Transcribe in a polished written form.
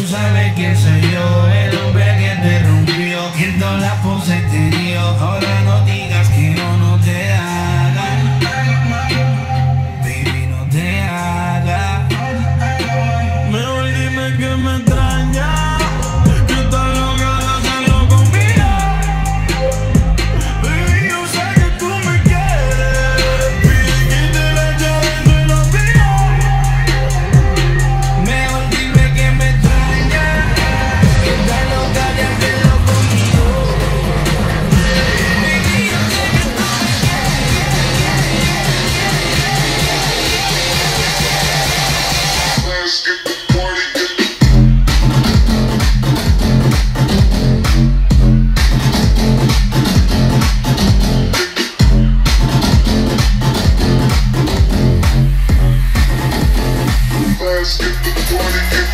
sabes quién soy yo, el hombre que te rompió, viendo la pose exterior. Ahora no digas que no te haga, baby, no te haga. Mejor dime que me extraña, que estás loca de hacerlo conmigo. Baby, yo sé que tú me quieres, pide que te la eche dentro y lo pido. Mejor dime que me extraña, que estás loca de hacerlo conmigo. Baby, yo sé que tú me quieres. Let's get the party. Let's get the party.